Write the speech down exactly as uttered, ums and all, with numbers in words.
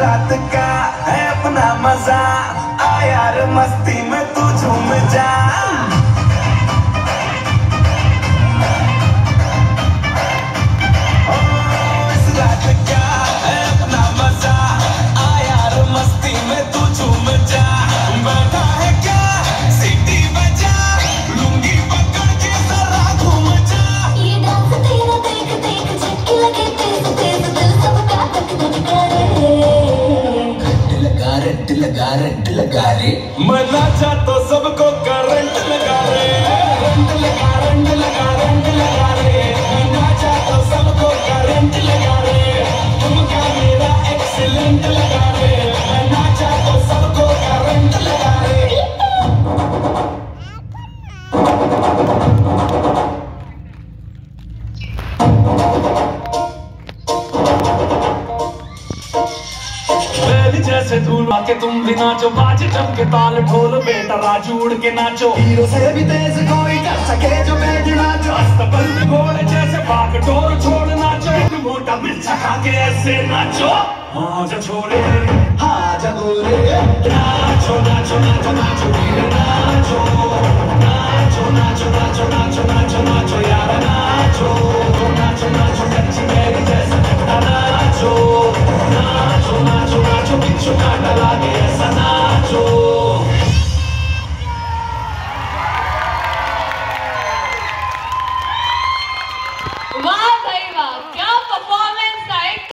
रात का है अपना मजा, आ यार मस्ती में तू झूम जा। लगा रंट लगा रे, मैं नाचा तो सबको करंट लगा रे, रंट लगा रंट लगा रंट लगा रे, मैं नाचा तो सबको करंट लगा रे, तुमका मेरा एक्सीलेंट लगा रे, मैं नाचा तो सबको करंट लगा रे। जैसे धूल के तुम भी नाचो, बाजे जम के ताल ढोल, बेटा राजू उड़ के नाचो, हीरो से भी तेज कोई कर सके जो बैठ नाचो, अस्तबल घोड़े जैसे भाग डोर छोड़ नाचो, एक मोटा मिर्चा खा के ऐसे नाचो, हाँ जा छोड़े हाँ जा गोरे, नाचो नाचो नाचो नाचो वीर नाचो।